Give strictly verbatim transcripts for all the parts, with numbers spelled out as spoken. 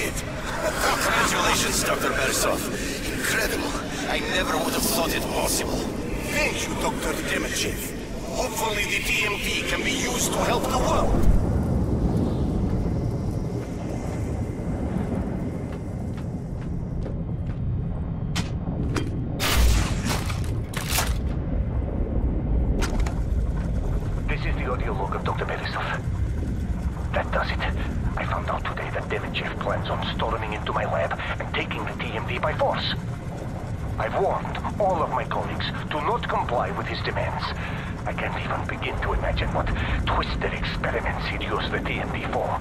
did. Congratulations, Doctor Beresov. Incredible. I never would have thought it possible. Thank you, Doctor Demechev. Hopefully the T M D can be used to help the world. This is the audio log of Doctor Beresov. That does it. I found out today that Demechev plans on storming into my lab and taking the T M D by force. I've warned all of my colleagues to not comply with his demands. I can't even begin to imagine what twisted experiments he'd use the T M D for.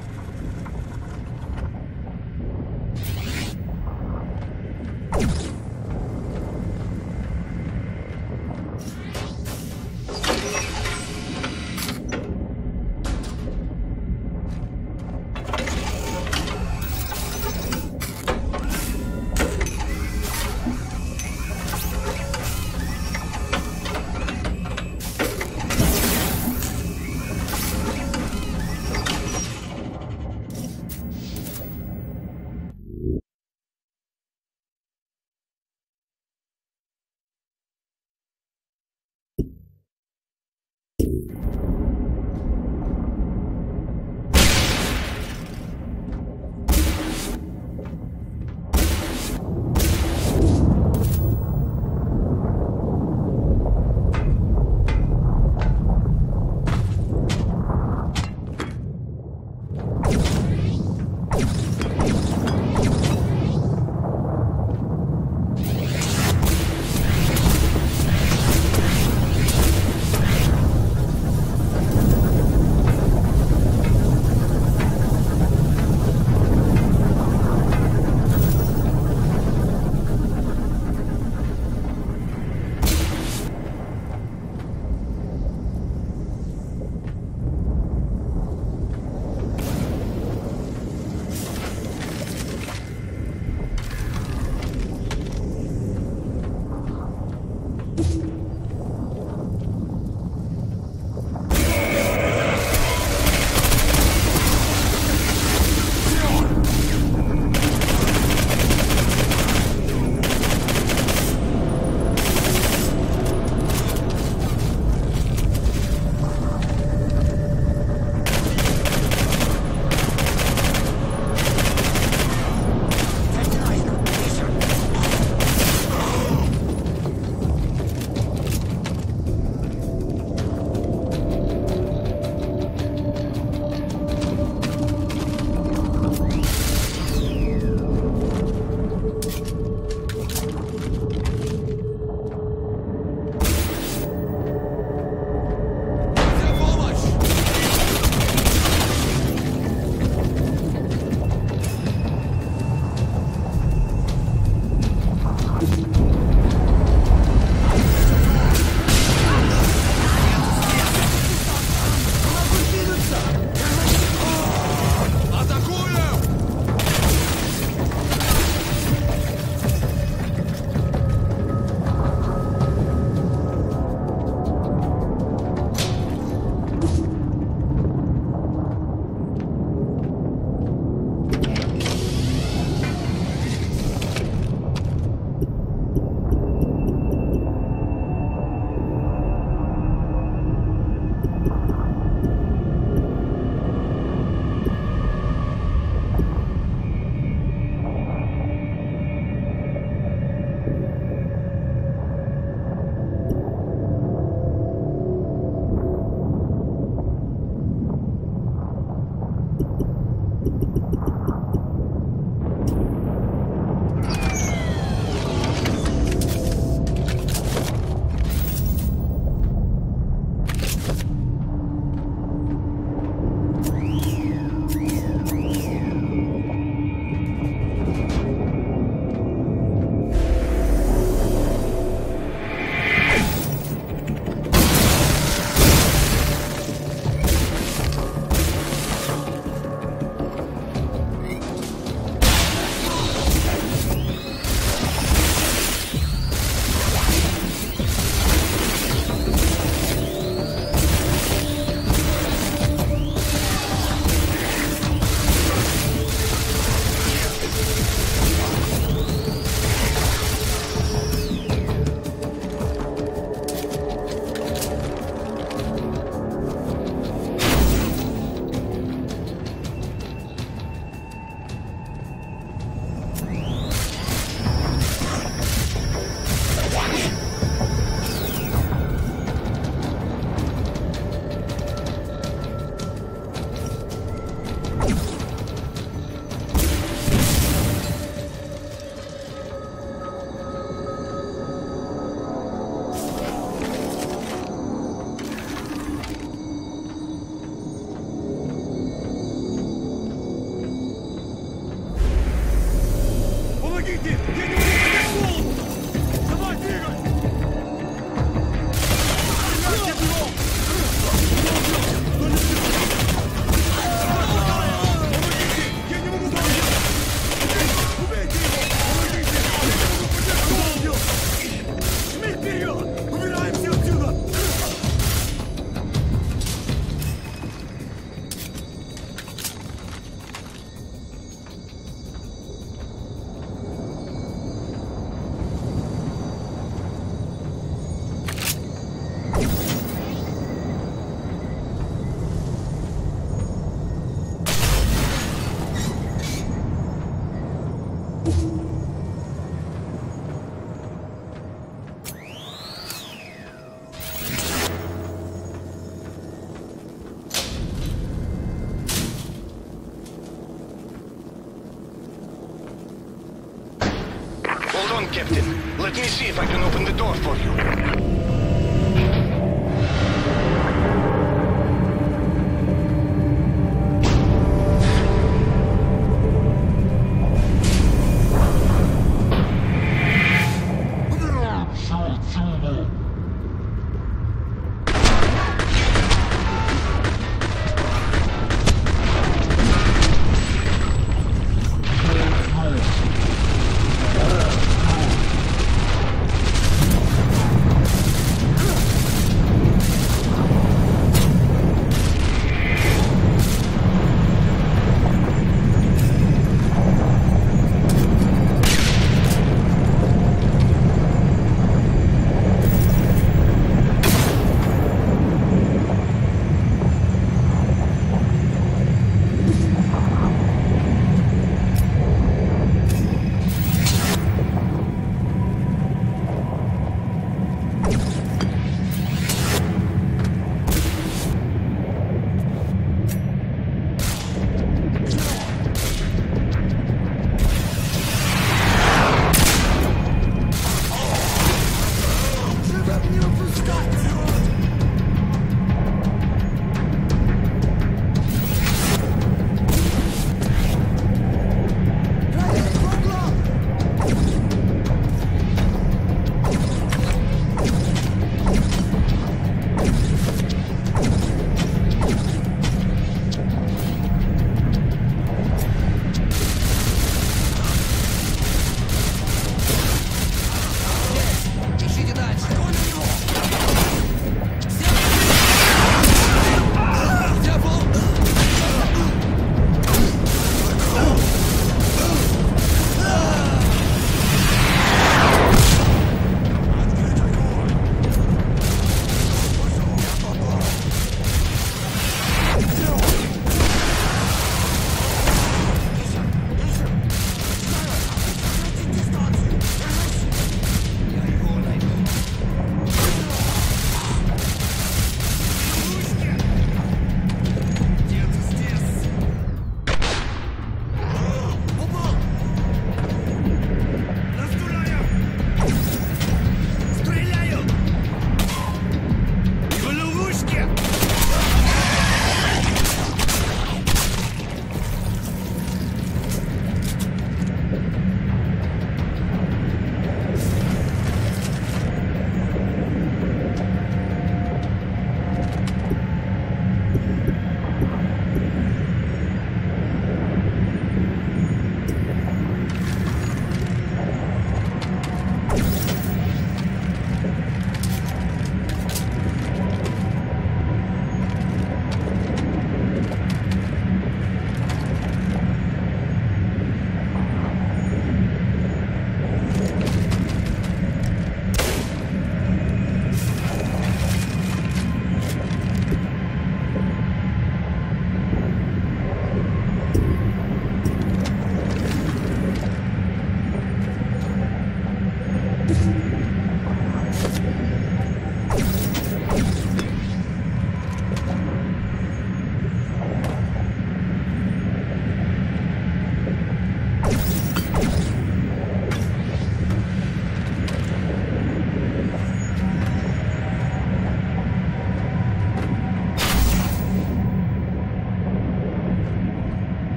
Hold on, Captain. Let me see if I can open the door for you.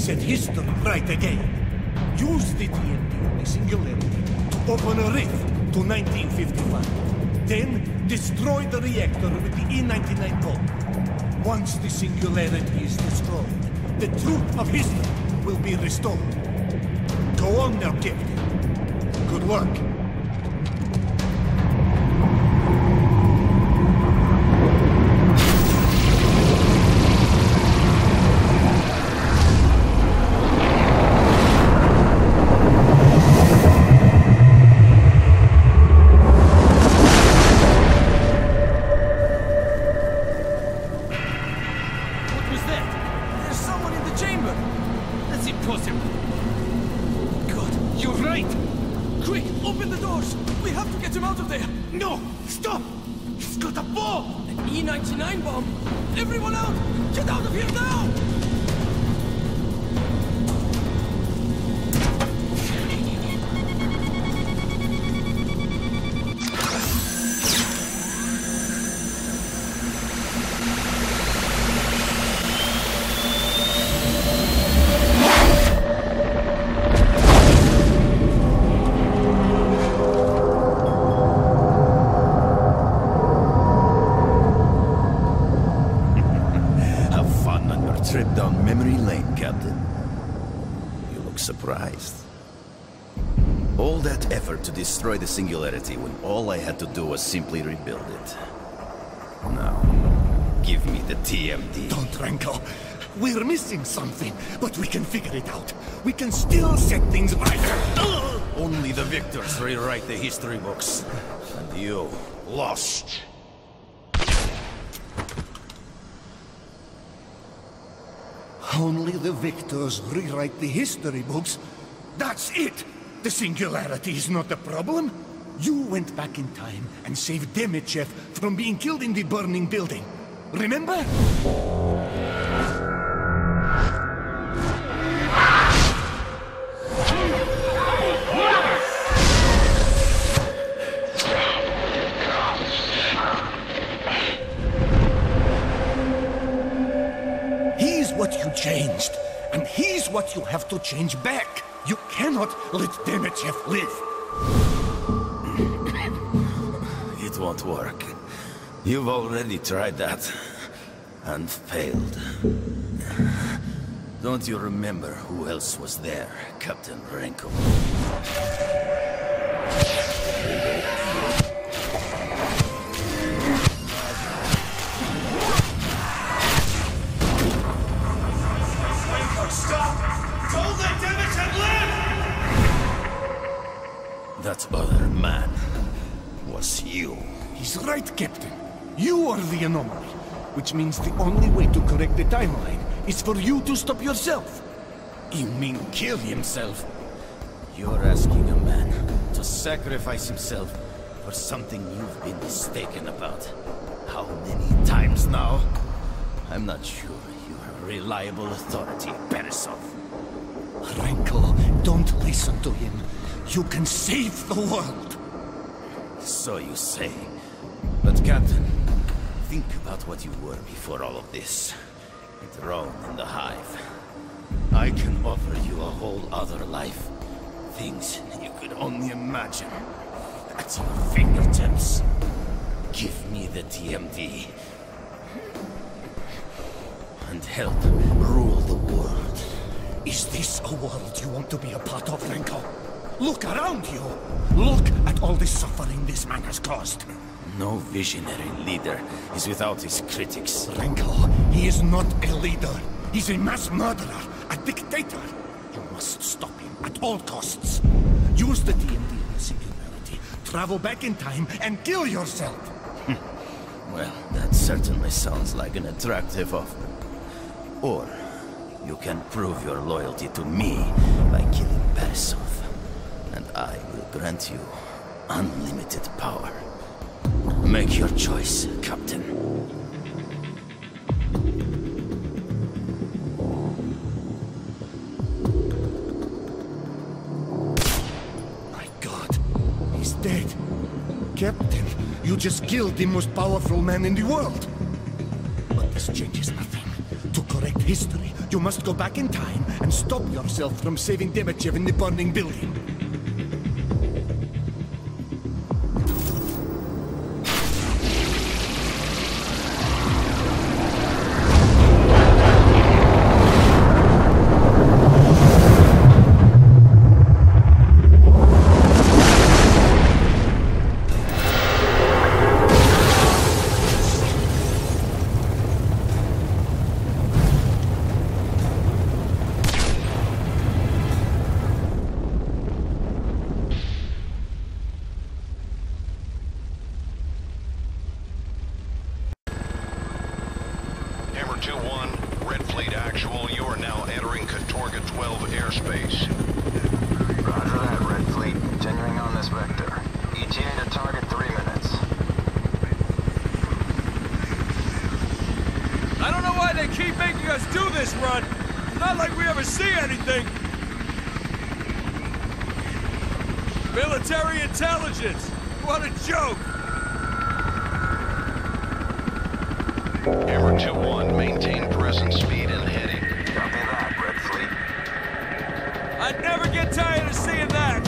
set history right again. Use the T M D on the Singularity to open a rift to nineteen fifty-five. Then, destroy the reactor with the E ninety-nine bomb. Once the Singularity is destroyed, the truth of history will be restored. Go on now, Captain. Good work. Trip down memory lane, Captain. You look surprised. All that effort to destroy the Singularity when all I had to do was simply rebuild it. Now, give me the T M D. Don't, Renko. We're missing something, but we can figure it out. We can still set things right. Only the victors rewrite the history books. And you lost. Only the victors rewrite the history books. That's it! The Singularity is not the problem. You went back in time and saved Demechev from being killed in the burning building. Remember? What you changed, and he's what you have to change back. You cannot let Demechev live. It won't work. You've already tried that, and failed. Don't you remember who else was there, Captain Renko? That other man was you. He's right, Captain. You are the anomaly, which means the only way to correct the timeline is for you to stop yourself. You mean kill himself? You're asking a man to sacrifice himself for something you've been mistaken about. How many times now? I'm not sure you're a reliable authority, Beresov. Renko, don't listen to him. You can save the world! So you say. But Captain, think about what you were before all of this. Enthroned in the Hive. I can offer you a whole other life. Things you could only imagine. At your fingertips. Give me the T M D. And help rule the world. Is this a world you want to be a part of, Renko? Look around you! Look at all the suffering this man has caused! No visionary leader is without his critics. Renko, he is not a leader. He's a mass murderer, a dictator. You must stop him at all costs. Use the T M D in the Singularity, travel back in time, and kill yourself! Well, that certainly sounds like an attractive offer. Or, you can prove your loyalty to me by killing Beresov. And I will grant you unlimited power. Make your choice, Captain. My God, he's dead. Captain, you just killed the most powerful man in the world. But this changes nothing. To correct history, you You must go back in time and stop yourself from saving Demechev in the burning building. two one, Red Fleet Actual, you are now entering Katorga twelve airspace. Roger that, Red Fleet. Continuing on this vector. E T A to target three minutes. I don't know why they keep making us do this run. It's not like we ever see anything. Military intelligence. What a joke. Hammer two one, maintain present speed and heading. Copy that, Red Fleet. I'd never get tired of seeing that.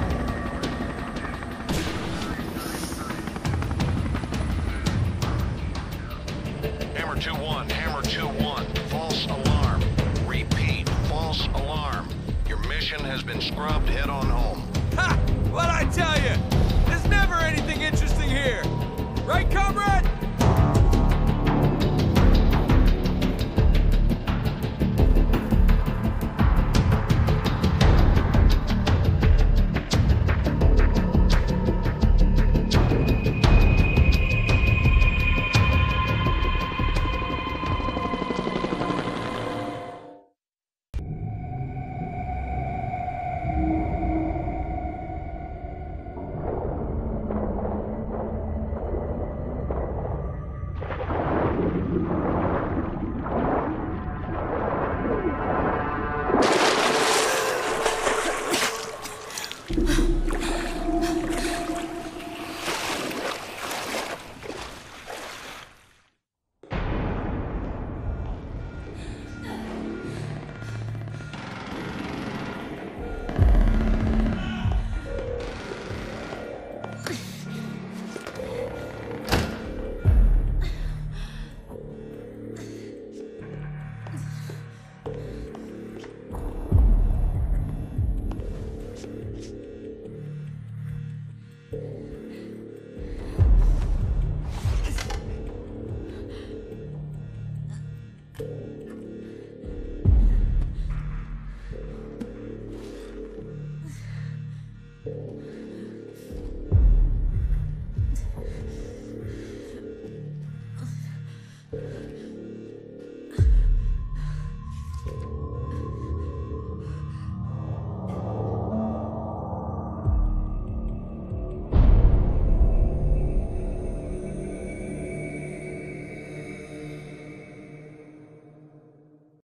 Hammer two one, Hammer two one, false alarm. Repeat, false alarm. Your mission has been scrubbed, head on home. Ha! What'd I tell you? There's never anything interesting here. Right, comrade?